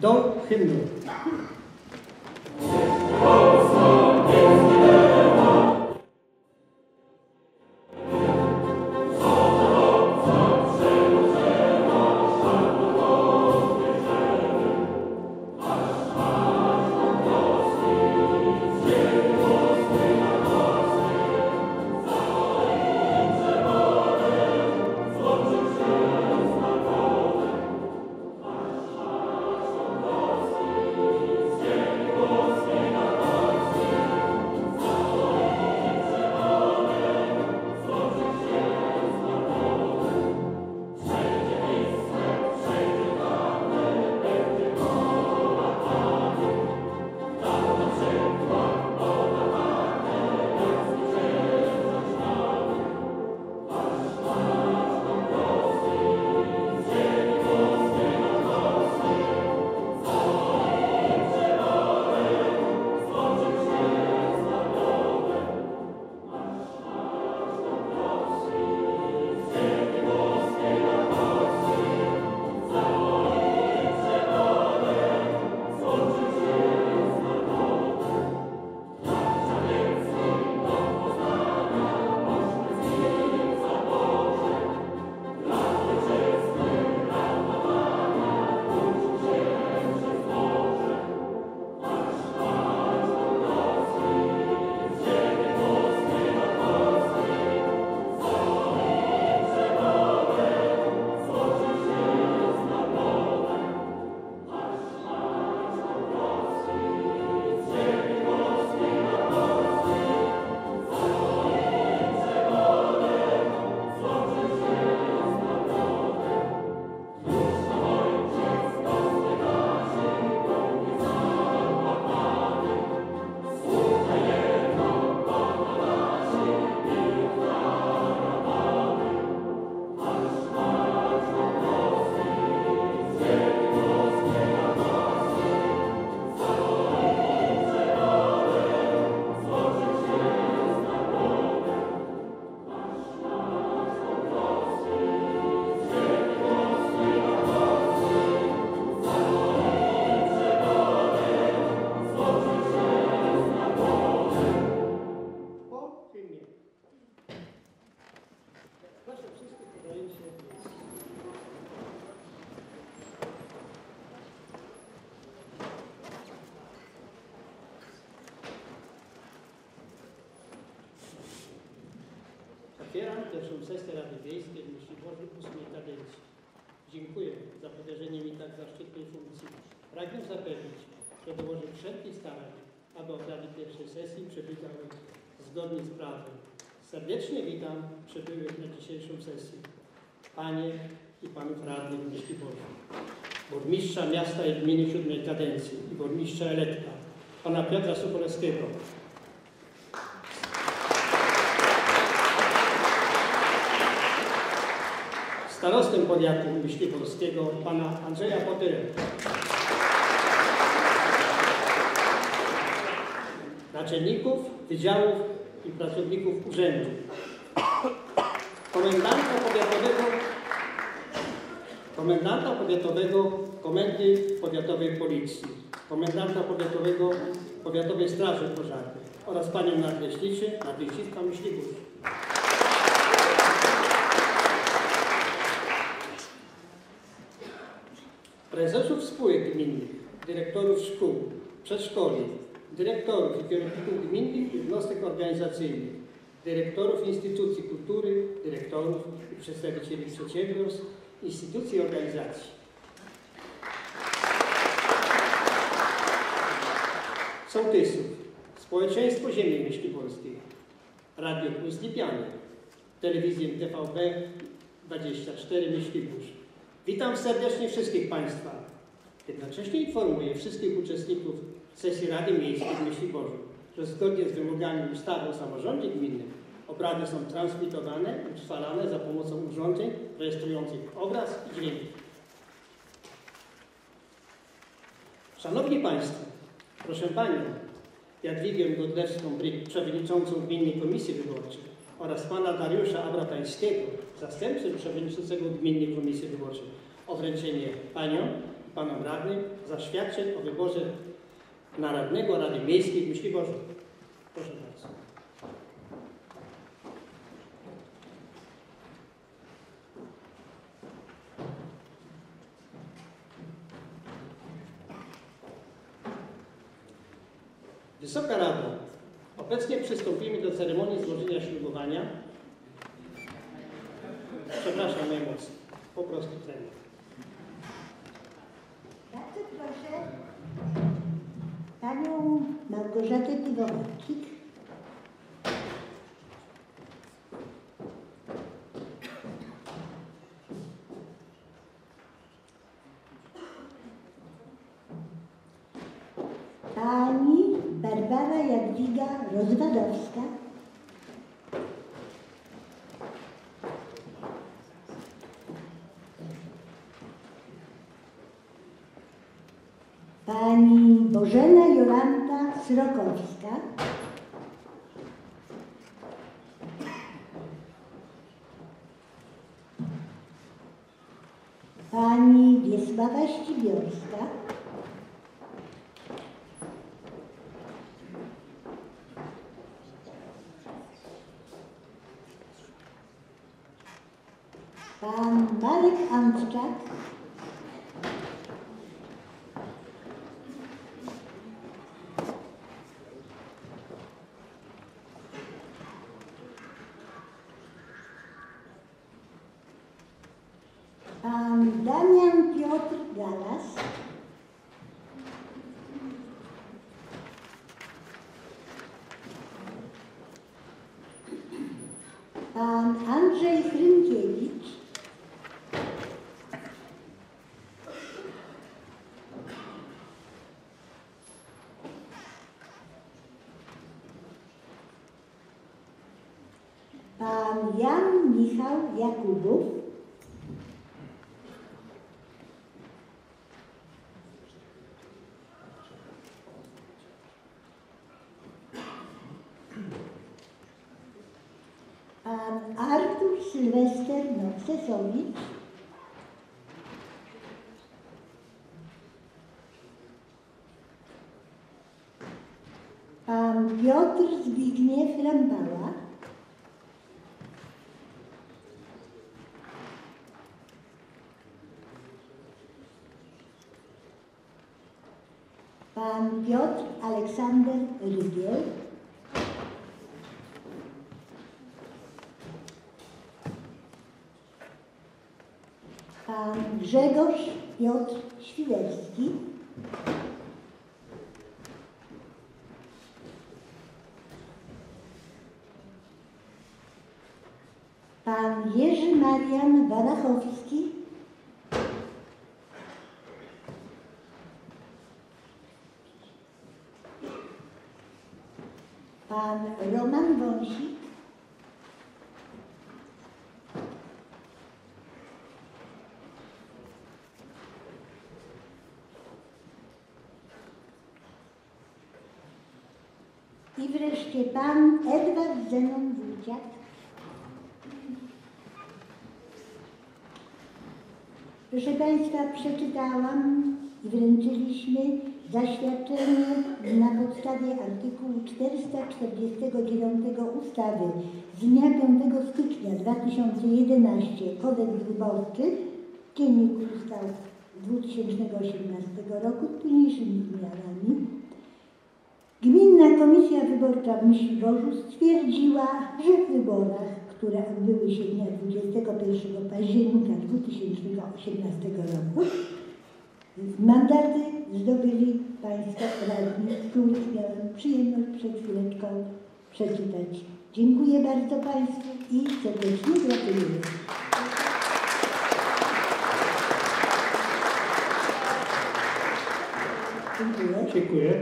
Do hymnu. Otwieram pierwszą sesję Rady Wiejskiej w Myśliborzu 8. kadencji. Dziękuję za powierzenie mi tak zaszczytnej funkcji. Pragnę zapewnić, że dołożę wszelkich starań, aby obrady pierwszej sesji przebiegały zgodnie z prawem. Serdecznie witam przybyłych na dzisiejszą sesję. Panie i Panów Radnych w Myśliborzu, burmistrza miasta i gminy 7. kadencji i burmistrza elekta, Pana Piotra Sokolewskiego, starostę powiatu myśliborskiego, Pana Andrzeja Potyrę, naczelników, wydziałów i pracowników urzędu, komendanta powiatowego Komendy Powiatowej Policji, komendanta powiatowego Powiatowej Straży Pożarnej oraz Panią Nadleśnictwa Myślibórz. Prezesów spółek gminnych, dyrektorów szkół, przedszkoli, dyrektorów i kierowników gminnych jednostek organizacyjnych, dyrektorów instytucji kultury, dyrektorów i przedstawicieli przedsiębiorstw, instytucji i organizacji. Sołtysów, społeczeństwo ziemi myśliborskiej, Radio Plus Lipiany, telewizję TVP 24 Myślibórz. Witam serdecznie wszystkich Państwa. Jednocześnie informuję wszystkich uczestników sesji Rady Miejskiej w Myśliborzu, że zgodnie z wymogami ustawy o samorządzie gminnym obrady są transmitowane i utrwalane za pomocą urządzeń rejestrujących obraz i dźwięk. Szanowni Państwo, proszę Panią Jadwigę Godlewską-Bryk, przewodniczącą Gminnej Komisji Wyborczej oraz Pana Dariusza Abratańskiego, zastępcę przewodniczącego Gminnej Komisji Wyborczej, o wręczenie Paniom i panom radnym zaświadczeń o wyborze na radnego Rady Miejskiej w Myśliborzu. Proszę bardzo. Wysoka Rado, obecnie przystąpimy do ceremonii złożenia ślubowania. Przepraszam najmocniej, po prostu trener. Bardzo proszę panią Małgorzatę Piwowarczyk. Pani Barbara Jadwiga Rozwadowska. Pani Bożena Jolanta Srokowska. Pani Wiesława Ścibiorska. Pan Marek Antczak. Pan Damian Piotr Galas. Pan Andrzej Hrynkiewicz. Pan Jan Michał Jakubów. Pan Artur Sylwester Noksesowicz. Pan Piotr Zbigniew Rambała. Pan Piotr Aleksander Rygiel. Pan Grzegorz Piotr Świderski. Pan Jerzy Marian Walachowski. Pan Roman Wąsik. I wreszcie pan Edward Zenon Wójciak. Proszę państwa, przeczytałam i wręczyliśmy zaświadczenie na podstawie artykułu 449 ustawy z dnia 5 stycznia 2011 Kodeks Wyborczy, Dziennik Ustaw 2018 roku z późniejszymi zmianami. Gminna Komisja Wyborcza w Myśliborzu stwierdziła, że w wyborach, które odbyły się dnia 21 października 2018 roku, mandaty zdobyli państwo radni, z których miałem przyjemność przed chwileczką przeczytać. Dziękuję bardzo państwu i serdecznie gratuluję. Dziękuję. Dziękuję.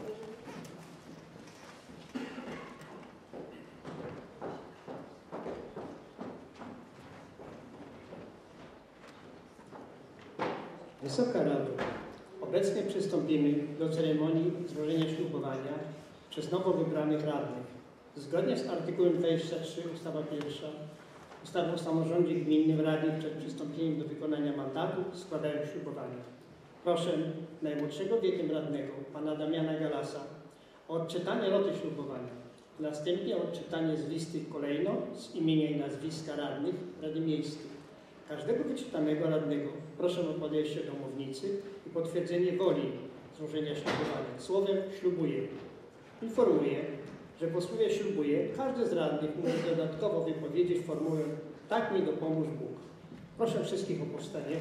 Wysoka Rado, obecnie przystąpimy do ceremonii złożenia ślubowania przez nowo wybranych radnych. Zgodnie z artykułem 23 ustawa 1 ustawy o samorządzie gminnym radni przed przystąpieniem do wykonania mandatu składają ślubowania. Proszę najmłodszego wiekiem radnego, pana Damiana Galasa, o odczytanie loty ślubowania. Następnie odczytanie z listy kolejno z imienia i nazwiska radnych Rady Miejskiej. Każdego wyczytanego radnego proszę o podejście do mównicy i potwierdzenie woli złożenia ślubowania. Słowem ślubuję. Informuję, że po słowie ślubuję każdy z radnych może dodatkowo wypowiedzieć formułę tak mi dopomóż Bóg. Proszę wszystkich o powstanie.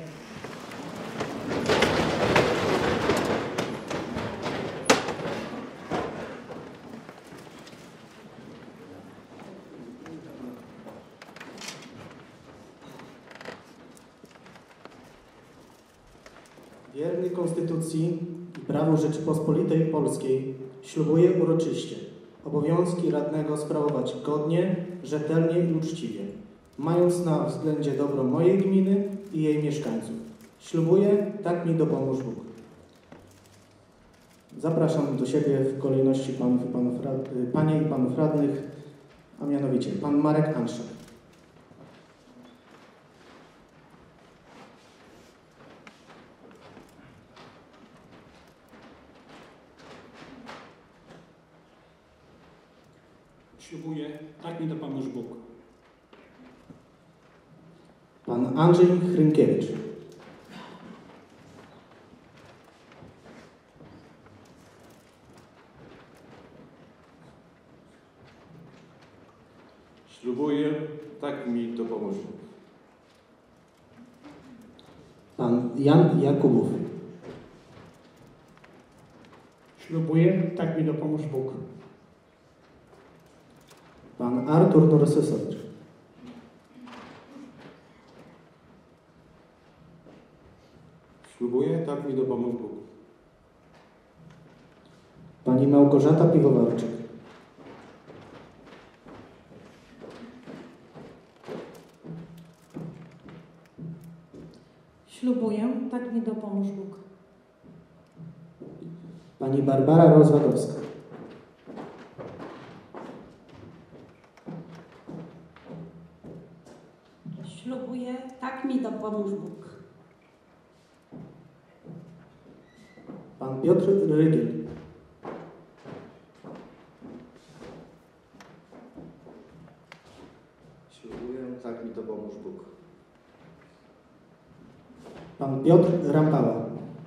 Wierny Konstytucji i prawu Rzeczypospolitej Polskiej ślubuję uroczyście obowiązki radnego sprawować godnie, rzetelnie i uczciwie, mając na względzie dobro mojej gminy i jej mieszkańców. Ślubuję, tak mi dopomóż Bóg. Zapraszam do siebie w kolejności panie i panów radnych, a mianowicie pan Marek Anszak. Ślubuję, tak mi dopomóż Bóg. Pan Andrzej Hrynkiewicz. Ślubuję, tak mi dopomóż Bóg. Pan Jan Jakubów. Ślubuję, tak mi dopomóż Bóg. Pan Artur Norsesowicz. Ślubuję, tak mi dopomóż Bóg. Pani Małgorzata Piwowarczyk. Ślubuję, tak mi dopomóż Bóg. Pani Barbara Rozwadowska. Ślubuję, tak mi dopomóż Bóg. Pan Piotr Rygiel. Ślubuję, tak mi dopomóż Bóg. Pan Piotr Rampała.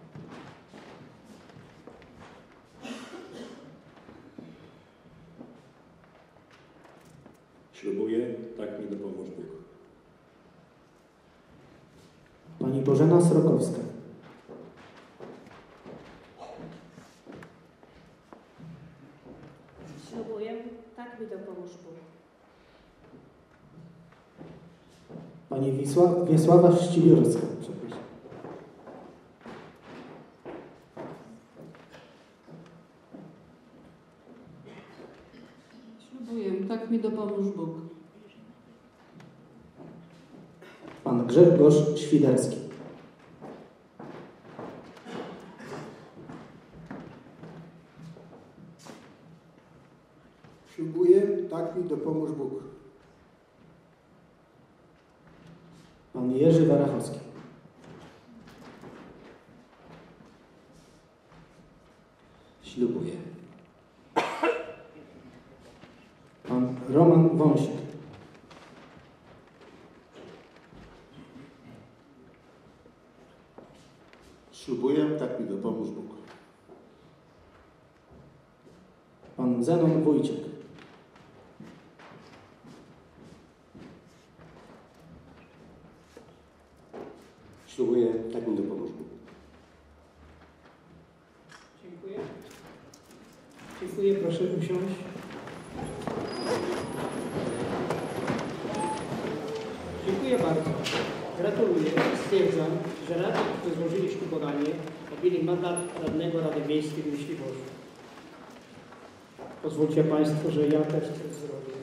Ślubuję, tak mi dopomóż Bóg. Pani Bożena Srokowska. Ślubuję, tak mi dopomóż Bóg. Pani Wiesława Ścibiorska. Przepraszam. Ślubuję, tak mi dopomóż Bóg. Pan Grzegorz Świderski. Ślubuję, tak mi dopomóż Bóg. Pan Jerzy Warachowski. Ślubuję. Pan Roman Wąsik. Ślubuję, tak mi dopomóż Bóg. Pan Zenon Wójciak. Ślubuję, tak mi dopomóż Bóg. Dziękuję. Dziękuję, proszę usiąść. Dziękuję bardzo. Gratuluję i stwierdzam, że radni, którzy złożyli ślubowanie, objęli mandat radnego Rady Miejskiej w Myśliborzu. Pozwólcie Państwo, że ja też coś zrobię.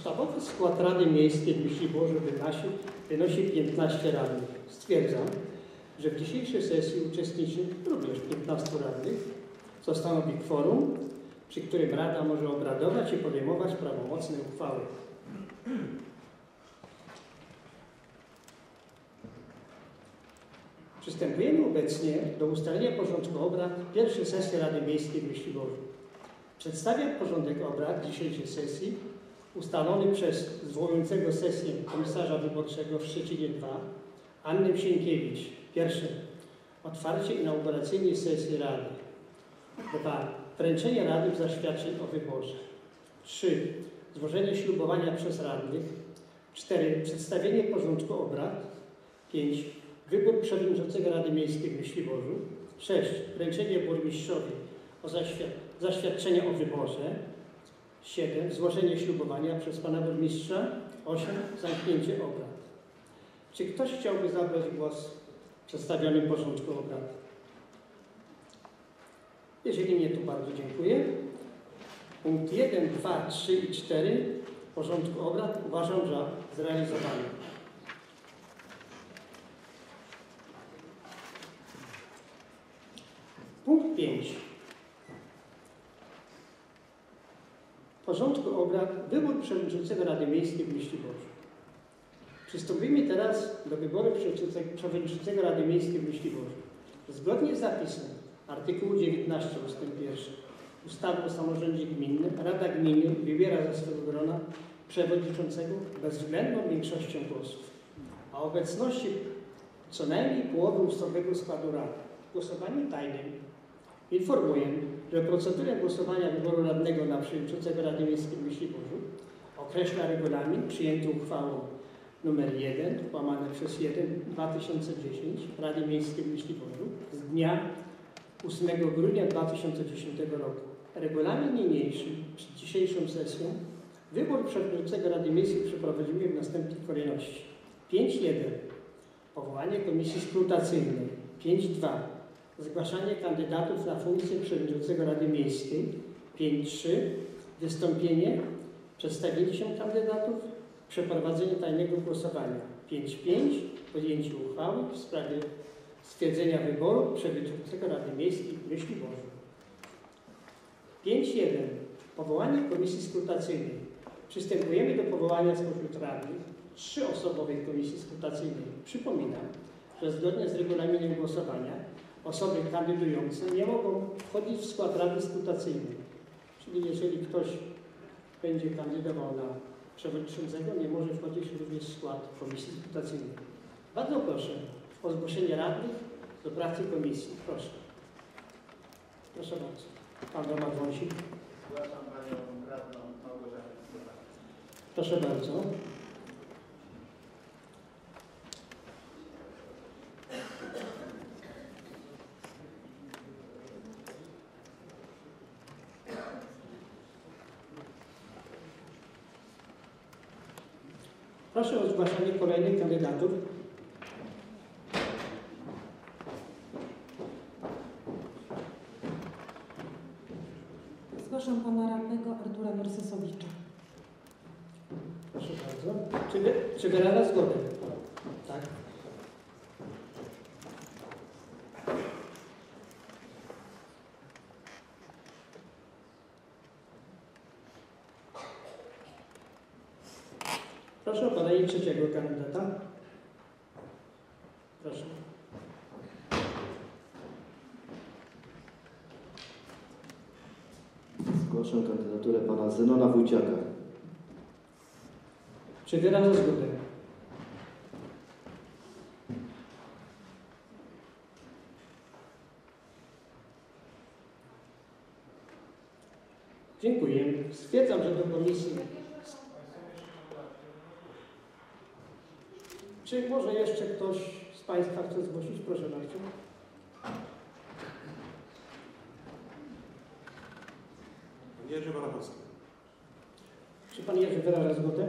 Ustawowy skład Rady Miejskiej w Myśliborzu wynosi 15 radnych. Stwierdzam, że w dzisiejszej sesji uczestniczy również 15 radnych, co stanowi kworum, przy którym Rada może obradować i podejmować prawomocne uchwały. Przystępujemy obecnie do ustalenia porządku obrad pierwszej sesji Rady Miejskiej w Myśliborzu. Przedstawiam porządek obrad dzisiejszej sesji ustalony przez zwołującego sesję komisarza wyborczego w Szczecinie 2 Annę Sienkiewicz. Pierwsze. Otwarcie inauguracyjnej sesji Rady. 2. Wręczenie radnym zaświadczeń o wyborze. 3. Złożenie ślubowania przez radnych. 4. Przedstawienie porządku obrad. 5. Wybór przewodniczącego Rady Miejskiej w Myśliborzu. 6. Wręczenie burmistrzowi zaświadczenia o wyborze. 7. Złożenie ślubowania przez pana burmistrza. 8. Zamknięcie obrad. Czy ktoś chciałby zabrać głos w przedstawionym porządku obrad? Jeżeli nie, to bardzo dziękuję. Punkt 1, 2, 3 i 4 porządku obrad uważam za zrealizowany. Punkt 5. W porządku obrad wybór przewodniczącego Rady Miejskiej w Myśliborzu. Przystąpimy teraz do wyboru przewodniczącego Rady Miejskiej w Myśliborzu. Zgodnie z zapisem artykułu 19 ust. 1 ustawy o samorządzie gminnym Rada Gminy wybiera ze swego grona przewodniczącego bezwzględną większością głosów, a obecności co najmniej połowy ustawowego składu Rady. Głosowanie tajnym. Informuję, że procedurę głosowania wyboru radnego na przewodniczącego Rady Miejskiej w Myśliborzu określa regulamin przyjęty uchwałą nr 1/1/2010 Rady Miejskiej w Myśliborzu z dnia 8 grudnia 2010 roku. Regulamin niniejszy przed dzisiejszą sesją wybór przewodniczącego Rady Miejskiej przeprowadzimy w następnej kolejności. 5.1. Powołanie komisji skrutacyjnej. 5.2. Zgłaszanie kandydatów na funkcję przewodniczącego Rady Miejskiej. 5.3. Wystąpienie, przedstawienie się kandydatów, przeprowadzenie tajnego głosowania. 5.5. Podjęcie uchwały w sprawie stwierdzenia wyboru przewodniczącego Rady Miejskiej w Myśliborzu. 5.1. Powołanie komisji skrutacyjnej. Przystępujemy do powołania spośród radnych 3-osobowej komisji skrutacyjnej. Przypominam, że zgodnie z regulaminem głosowania osoby kandydujące nie mogą wchodzić w skład Rady Skrutacyjnej. Czyli jeżeli ktoś będzie kandydował na przewodniczącego, nie może wchodzić również w skład komisji skrutacyjnej. Bardzo proszę o zgłoszenie radnych do pracy komisji. Proszę. Proszę bardzo. Pan Roman Wąsik. Zgłaszam panią radną Małgorzatę Stefan. Proszę bardzo. Proszę o zgłaszanie kolejnych kandydatów. Zgłaszam pana radnego Artura Wersesowicza. Proszę bardzo. Czy wyraża zgodę? Tak. Proszę o podanie trzeciego kandydata. Proszę. Zgłaszam kandydaturę pana Zenona Wójciaka. Czy wyraża zgodę? Dziękuję. Stwierdzam, że do komisji... Czy może jeszcze ktoś z Państwa chce zgłosić? Proszę bardzo. Pan Jerzy Baranowski. Czy Pan Jerzy wyraża zgodę?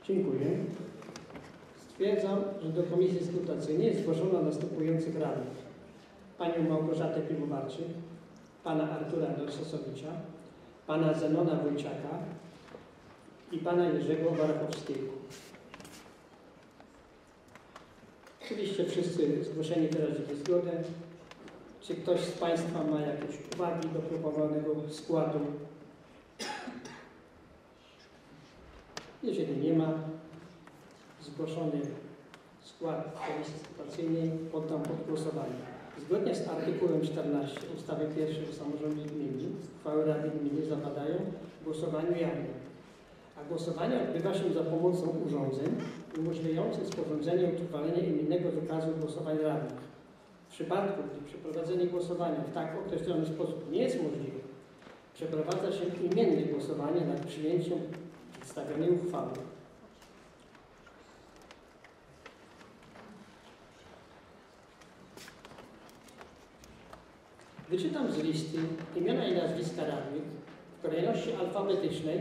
Dziękuję. Stwierdzam, że do Komisji Skrutacyjnej zgłoszono następujących radnych. Panią Małgorzatę Piwowarczyk, pana Artura Norsesowicza, pana Zenona Wójciaka i pana Jerzego Warachowskiego. Oczywiście wszyscy zgłoszeni wyrazili zgodę. Czy ktoś z Państwa ma jakieś uwagi do proponowanego składu? Jeżeli nie ma, zgłoszony skład Komisji Skrutacyjnej poddam pod głosowanie. Zgodnie z artykułem 14 ustawy 1 o samorządzie gminnym uchwały Rady Gminy zapadają w głosowaniu jawnym, a głosowanie odbywa się za pomocą urządzeń umożliwiających sporządzenie i utrwalenie imiennego wykazu głosowań radnych. W przypadku, gdy przeprowadzenie głosowania w tak określony sposób nie jest możliwe, przeprowadza się imienne głosowanie nad przyjęciem przedstawionej uchwały. Wyczytam z listy imiona i nazwiska radnych w kolejności alfabetycznej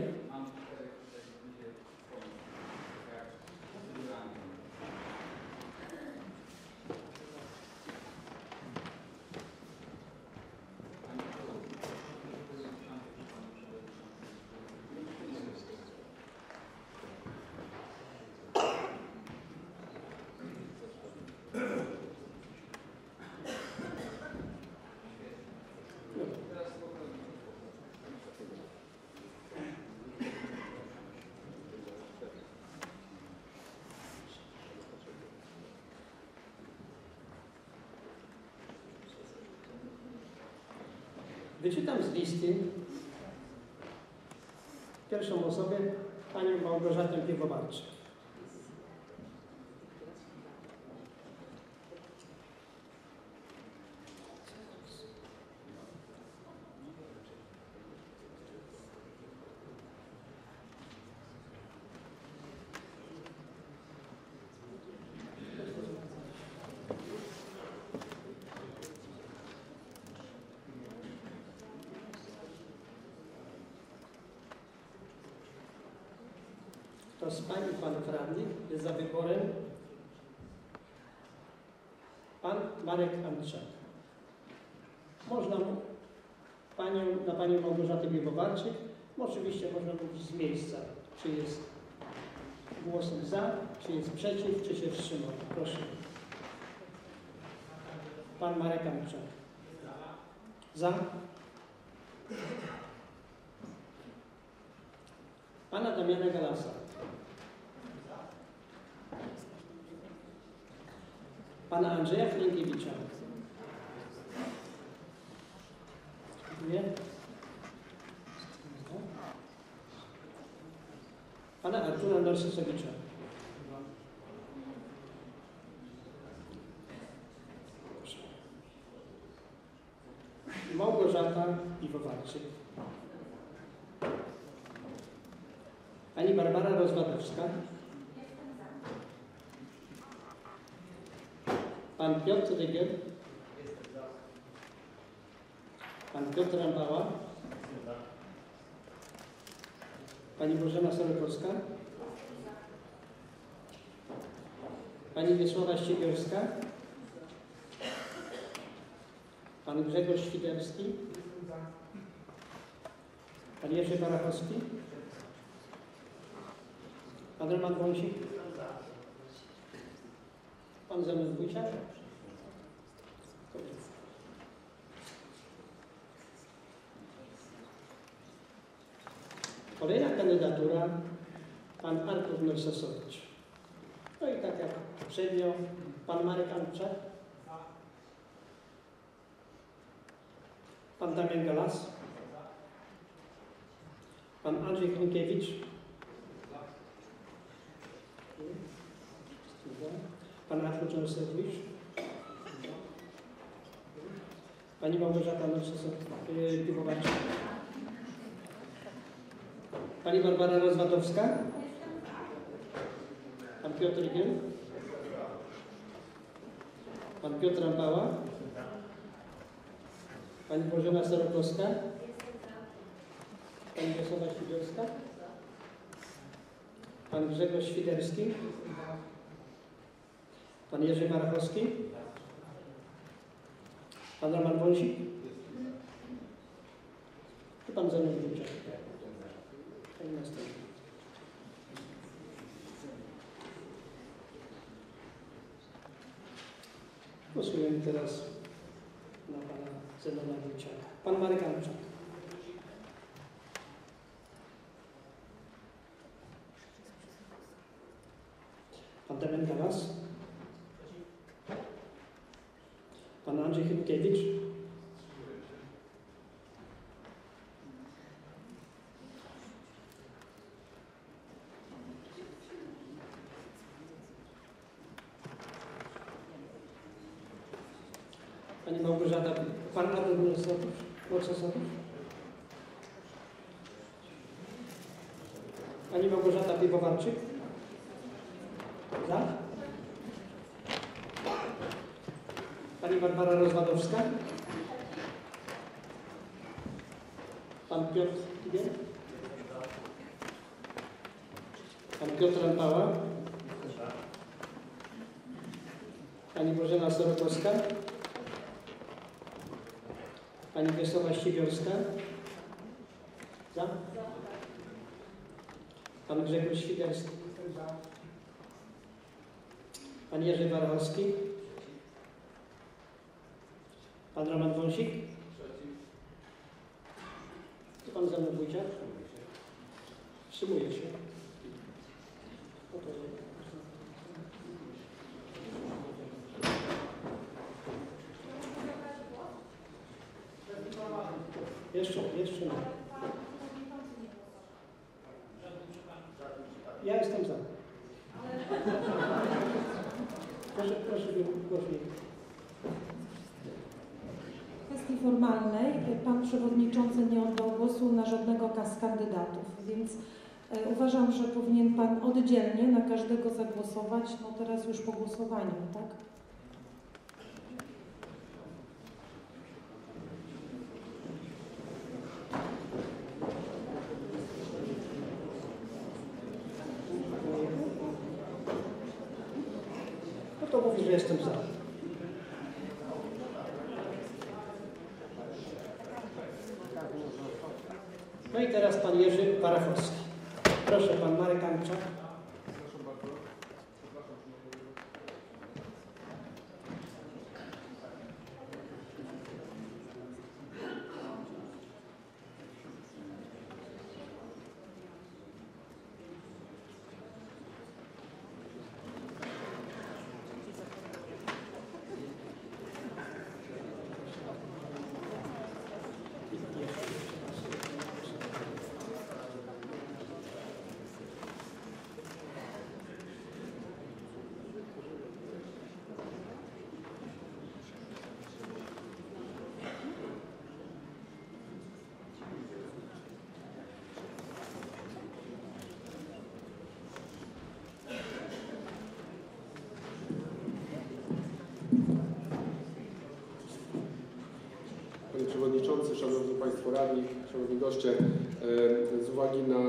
wyczytam z listy pierwszą osobę, panią Małgorzatę Piwowarczyk. Kto z pań i panów radnych jest za wyborem? Pan Marek Andrzej. Można na panią Małgorzatę Piwowarczyk, oczywiście można mówić z miejsca, czy jest głosem za, czy jest przeciw, czy się wstrzymał. Proszę. Pan Marek Andrzej. Za? Pana Damiana Galasa. Pana Andrzeja Flinkiewicza. Dziękuję. Pana Artura Norsesowicza. Małgorzata Piwowarczyk. Pani Barbara Rozwadowska. Pan Piotr Rygiel. Pan Piotr Rambała. Pani Bożena Sorokowska. Pani Wiesława Ściebiorska. Pan Grzegorz Świderski. Pan Jerzy Warachowski. Pan Roman Wąsik. Pan Zenon Wójciak. Kolejna kandydatura, pan Artur Norsesowicz. No i tak jak poprzednio, pan Marek Andrzej. Pan Damian Galas. Pan Andrzej Flinkiewicz. Pan Artur Norsesowicz. Pani Małgorzata Piwowarczyk. Pani Barbara Rozwadowska. Pan Piotr Rygiel. Pan Piotr Rambała. Pani Bożena Sorokowska. Pani Wiesława Ściebiorska. Pan Pan Grzegorz Świderski. Pan Jerzy Marachowski. Pan Roman Wąsik. I pan Zenon Wójciak. Pani następny. Głosujemy teraz na pana Zenona Wójciaka. Pan Marek Anczak. Pan Damian Galas. Pan Andrzej Chybkiewicz. Pani Małgorzata, pan Adam Mocosowicz. Pani Małgorzata Piwowarczyk. Za. Pani Barbara Rozwadowska. Pan Piotr Kibiel. Pan Piotr Rampała. Pani Bożena Sorokowska. Pani Wiesława Ścibiorska. Za. Pan Grzegorz Świderski. Pan Jerzy Warchowski. Pan Roman Wąsik. I pan Zenon Wójciak. Wstrzymuje się. Jeszcze nie. Ja jestem za. Proszę głośniej. W kwestii formalnej pan przewodniczący nie oddał głosu na żadnego z kandydatów, więc uważam, że powinien pan oddzielnie na każdego zagłosować, no teraz już po głosowaniu, tak? No to mówi, że jestem za. No i teraz pan Jerzy Warachowski. Proszę, pan Marek Anczak. Panie Przewodniczący, Szanowni Państwo Radni, Szanowni Goście, z uwagi na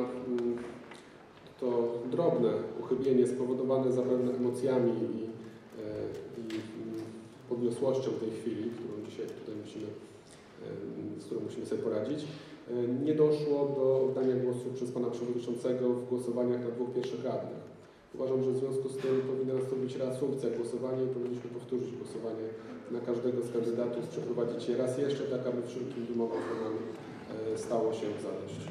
to drobne uchybienie spowodowane zapewne emocjami i podniosłością tej chwili, którą dzisiaj tutaj z którą musimy sobie poradzić, nie doszło do oddania głosu przez Pana Przewodniczącego w głosowaniach na dwóch pierwszych radnych. Uważam, że w związku z tym powinna nastąpić reasumpcja głosowania i powinniśmy powtórzyć głosowanie na każdego z kandydatów, przeprowadzić je raz jeszcze, tak aby wszelkim wymogom formalnym stało się zadość.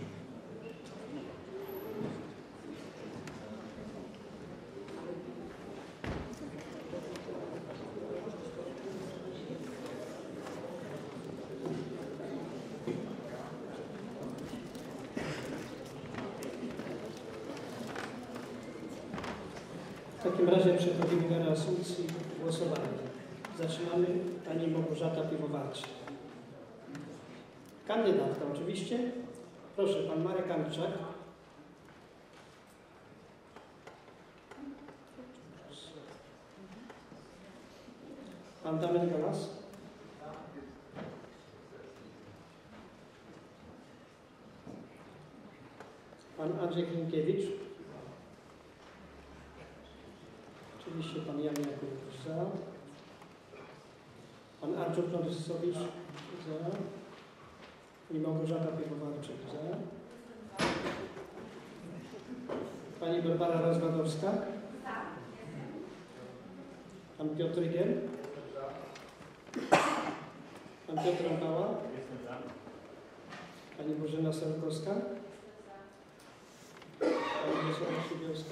W takim razie przechodzimy do reasumpcji głosowania. Zaczynamy. Pani Małgorzata Piwowarczyk. Kandydatka oczywiście. Proszę, pan Marek Anczak. Pan Damian Galas. Pan Andrzej Chybkiewicz. Oczywiście pan Jan Jakubowicz za. Pan Artur Norysowicz za. Pani Małgorzata Piechowarczyk za. Pani Barbara Rozwadowska. Pan Piotr Giel. Pan Piotr Ambała. Pani Bożena Sarkowska. Pani Wiesława Sibiorska.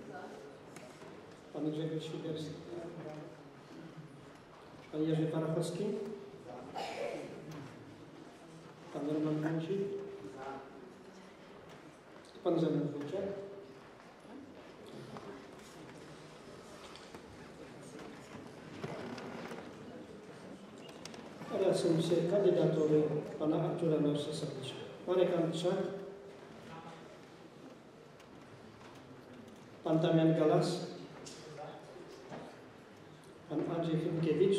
Pan Grzegorz Świderski. Pan Jerzy Parachowski. Pan Roman Wąsik. Pan Zenon Wójciak. Teraz są kandydatury pana Artura Norsesowicza. Marek Andrzak. Pan Damian Galas. Pan Andrzej Chymkiewicz.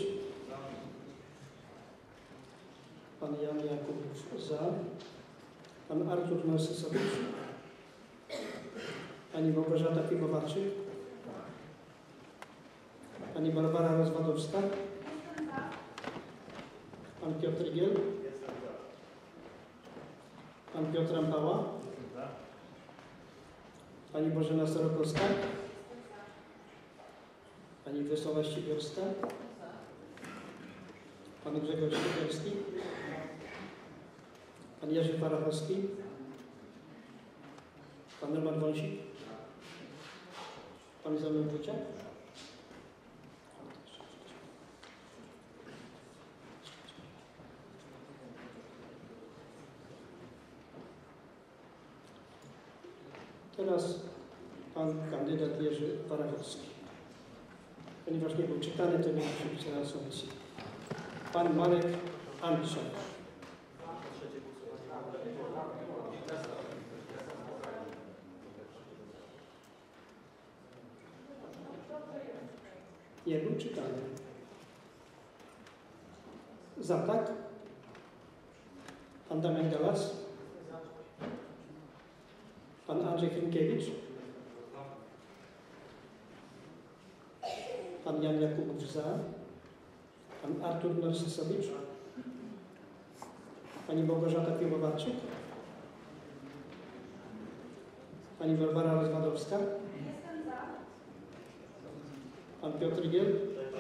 Pan Jan Jakubowicz za. Pan Artur Norsesowicz. Pani Małgorzata Piechowarczyk. Pani Barbara Rozwadowska. Pan Piotr Giel. Pan Piotr Ambała. Pani Bożena Sarkowska. Pani Wiesława Ścibiorska. Pan Grzegorz Świderski. Pan Jerzy Parachowski. Pan Roman Wąsik. Pan Zenon Wójciak. Teraz pan kandydat Jerzy Parachowski. Ponieważ nie był czytany, to nie musi być na asumcji. Pan Marek Andrzak. Nie był czytany. Za tak? Pan Damian Galas. Pan Andrzej Chymkiewicz. Pan Jan Jakubowicz za. Pan Artur Norsesowicz. Pani Małgorzata Piechowarczyk. Pani Barbara Rozwadowska. Pan Piotr Giel.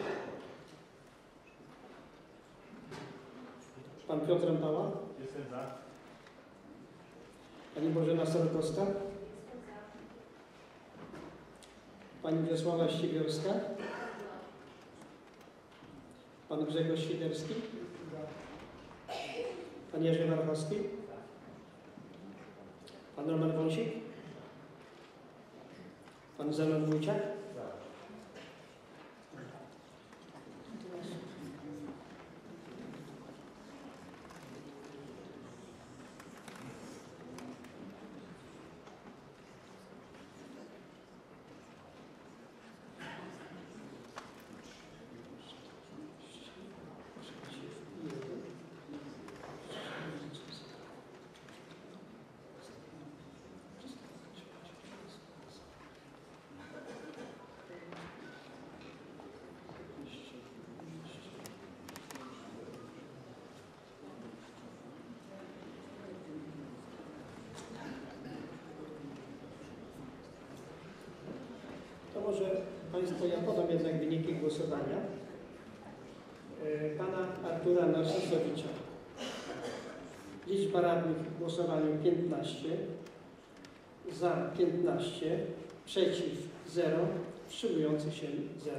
Pan Piotr Ambała. Pani Bożena Sarkowska. Pani Wiesława Ścibiorska. Pan Grzegorz Świderski. Pan Jerzy Parachowski. Pan Roman Wąsik. Pan Zenon Wójciak. Może Państwo, ja podam jednak wyniki głosowania pana Artura Norsesowicza. Liczba radnych w głosowaniu 15, za 15, przeciw 0, wstrzymujących się 0.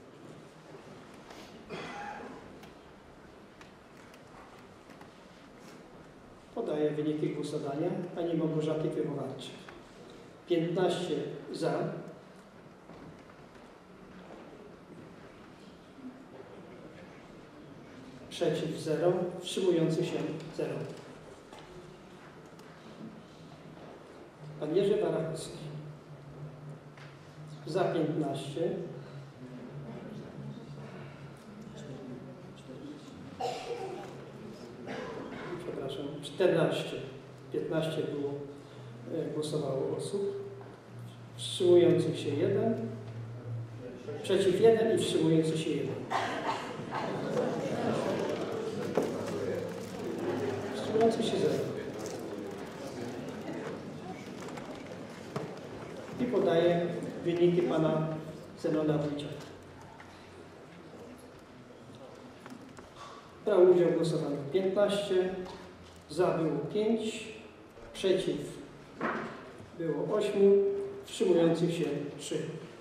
Podaję wyniki głosowania pani Małgorzaty Piechowarczyk. 15 za, przeciw 0, wstrzymujący się 0. Pan Jerzy Parachowski. Za 15. Przepraszam, 14. 15 było, głosowało osób. Wstrzymujących się 1. Przeciw 1 i wstrzymujący się 1. Wstrzymujący się 0. I podaję wyniki pana Zenona Wójciaka. Brał udział w głosowaniu 15, za było 5, przeciw było 8, wstrzymujących się 3.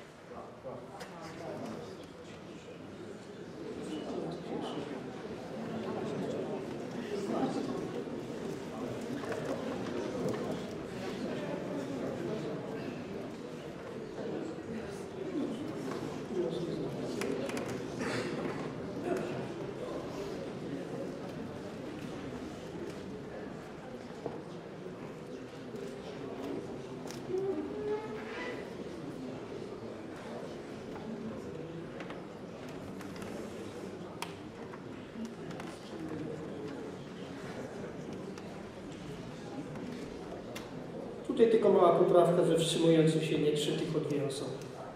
Tutaj tylko mała poprawka, że wstrzymujących się nie 3, tylko 2 osoby.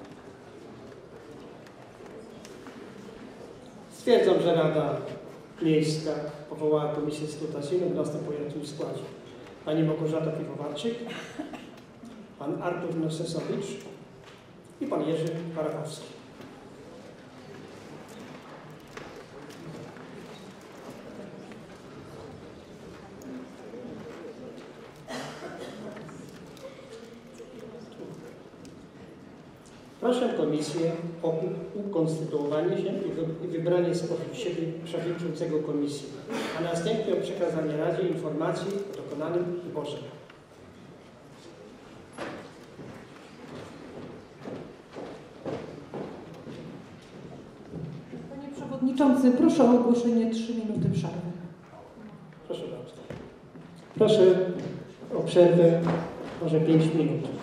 Stwierdzam, że Rada Miejska powołała komisję skrutacyjną w następującym składzie. Pani Małgorzata Piwowarczyk, pan Artur Nosesowicz i pan Jerzy Parakowski. Proszę Komisję o ukonstytuowanie się i wybranie spośród siebie przewodniczącego Komisji, a następnie o przekazanie Radzie informacji o dokonanym wyborze. Panie Przewodniczący, proszę o ogłoszenie 3 minuty przerwy. Proszę bardzo. Proszę o przerwę, może 5 minut.